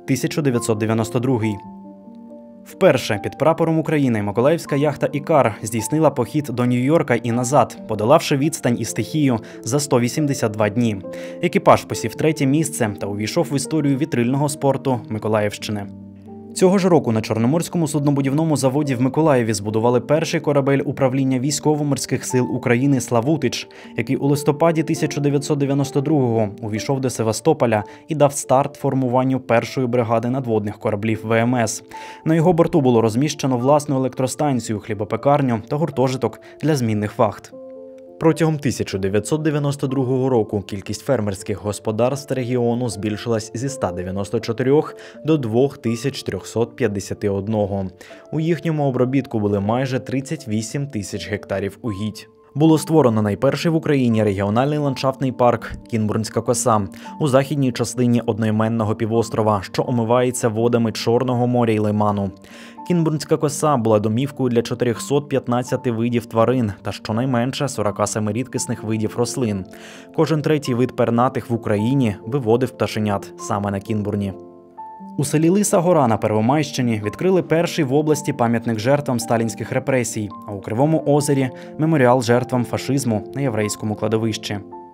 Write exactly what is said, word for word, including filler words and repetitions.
тисяча дев'ятсот дев'яносто другий. Вперше під прапором України миколаївська яхта «Ікар» здійснила похід до Нью-Йорка і назад, подолавши відстань і стихію за сто вісімдесят два дні. Екіпаж посів третє місце та увійшов в історію вітрильного спорту Миколаївщини. Цього ж року на Чорноморському суднобудівному заводі в Миколаєві збудували перший корабель управління військово-морських сил України «Славутич», який у листопаді тисяча дев'ятсот дев'яносто другого увійшов до Севастополя і дав старт формуванню першої бригади надводних кораблів Ве Ем Ес. На його борту було розміщено власну електростанцію, хлібопекарню та гуртожиток для змінних вахт. Протягом тисяча дев'ятсот дев'яносто другого року кількість фермерських господарств регіону збільшилась зі ста дев'яноста чотирьох до двох тисяч трьохсот п'ятдесяти одного. У їхньому обробітку були майже тридцять вісім тисяч гектарів угідь. Було створено найперший в Україні регіональний ландшафтний парк «Кінбурнська коса» у західній частині одноіменного півострова, що омивається водами Чорного моря й лиману. Кінбурнська коса була домівкою для чотирьохсот п'ятнадцяти видів тварин та щонайменше сорока семи рідкісних видів рослин. Кожен третій вид пернатих в Україні виводив пташенят саме на Кінбурні. У селі Лиса Гора на Первомайщині відкрили перший в області пам'ятник жертвам сталінських репресій, а у Кривому озері – меморіал жертвам фашизму на єврейському кладовищі.